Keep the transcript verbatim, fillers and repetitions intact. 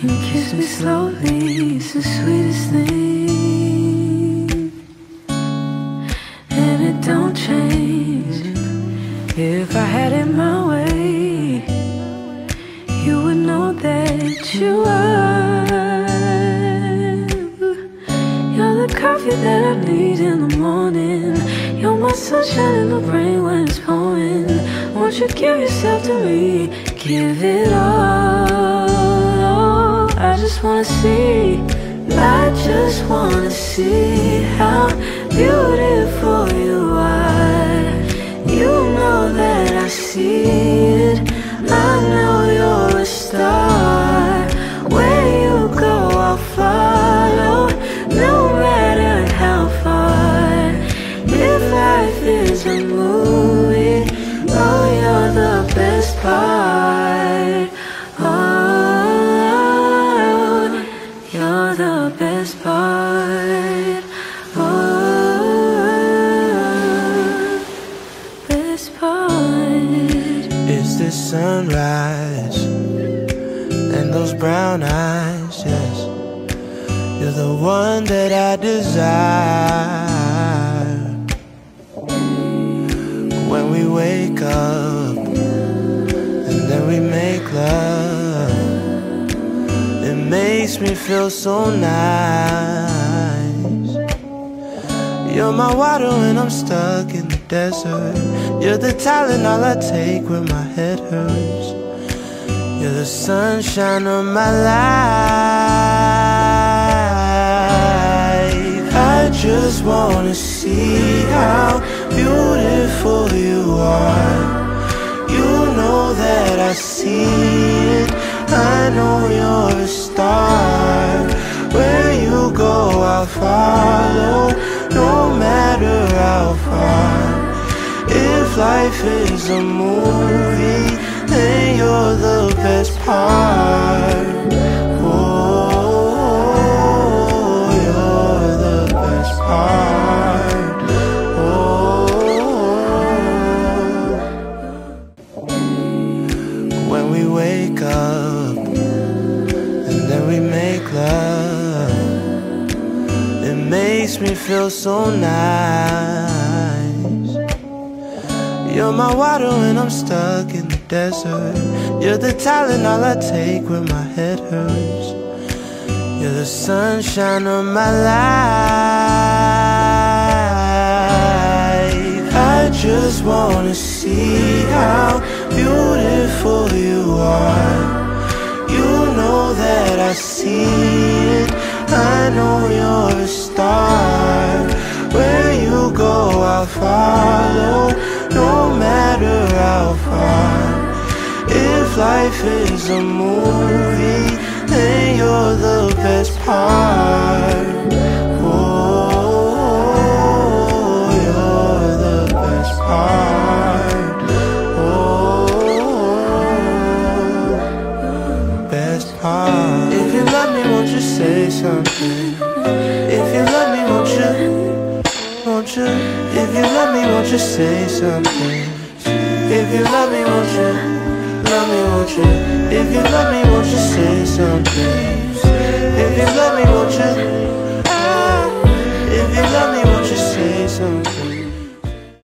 and kiss me slowly. It's the sweetest thing, and it don't change. If I had it my way, you would know that you are. You're the coffee that I need in the morning. You're my sunshine in the rain when it's pouring. Won't you give yourself to me? Give it all. I just wanna see, I just wanna see how beautiful you are. You know that I see it, I know you're a star. Where you go I'll follow, no matter how far. If life is a movie, oh, you're the best part. Oh, you're the best part. Oh, best part. It's the sunrise and those brown eyes, yes. You're the one that I desire. When we wake up and then we make love, it makes me feel so nice. You're my water when I'm stuck in the desert. You're the Tylenol I take when my head hurts. You're the sunshine of my life. I just wanna see how beautiful you are. You know that I see it, I know you're a star. Where you go I'll follow, no matter how far. If life is a movie, then you're the best part. Oh, you're the best part. When we wake up and then we make love, it makes me feel so nice. You're my water when I'm stuck in the desert. You're the Tylenol I take when my head hurts. You're the sunshine of my life. I just wanna see how beautiful you are. You know that I see it, I know you're a star. Where you go I'll follow, no matter how far. If life is a movie, then you're the best part. Oh, you're the best part. Oh, best part. If you love me, won't you say something? If you love me, won't you? Won't you? If you love me, won't you say something? If you love me, won't you? Love me, won't you? If you love me, won't you say something? If you love